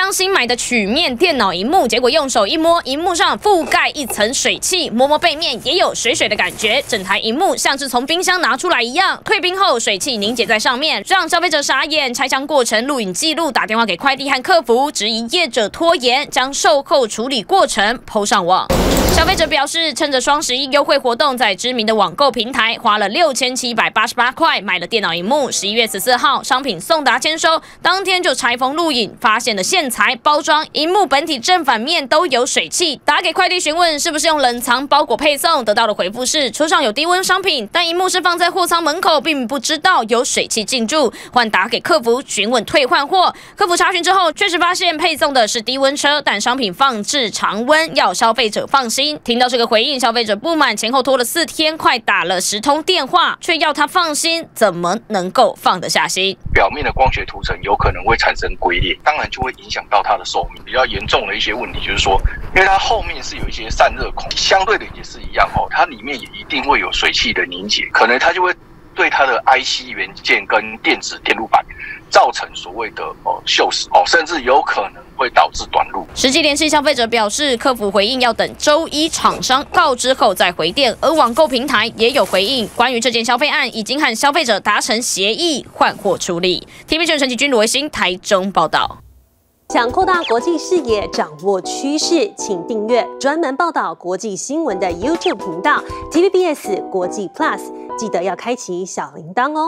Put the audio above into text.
刚新买的曲面电脑荧幕，结果用手一摸，荧幕上覆盖一层水汽，摸摸背面也有水水的感觉，整台荧幕像是从冰箱拿出来一样，退冰后水汽凝结在上面，让消费者傻眼。拆箱过程录影记录，打电话给快递和客服，质疑业者拖延，将售后处理过程 PO 上网。消费者表示，趁着双11优惠活动，在知名的网购平台花了6788块买了电脑荧幕。11月14号，商品送达签收，当天就拆封录影，发现了线材、包装、荧幕本体正反面都有水汽。打给快递询问是不是用冷藏包裹配送，得到的回复是车上有低温商品，但荧幕是放在货仓门口，并不知道有水汽进驻。换打给客服询问退换货，客服查询之后，确实发现配送的是低温车，但商品放置常温，要消费者放心。听到这个回应，消费者不满，前后拖了4天，快打了10通电话，却要他放心，怎么能够放得下心？ 表面的光学涂层有可能会产生龟裂，当然就会影响到它的寿命。比较严重的一些问题就是说，因为它后面是有一些散热孔，相对的也是一样它里面也一定会有水汽的凝结，可能它就会对它的 IC 元件跟电子电路板造成所谓的锈蚀甚至有可能会导致短路。 实际联系消费者表示，客服回应要等周一厂商告知后再回电，而网购平台也有回应，关于这件消费案已经和消费者达成协议，换货处理。TVB 新闻陈启君、罗维新台中报道。 想扩大国际视野，掌握趋势，请订阅专门报道国际新闻的 YouTube 频道 TVBS 国际 Plus， 记得要开启小铃铛哦。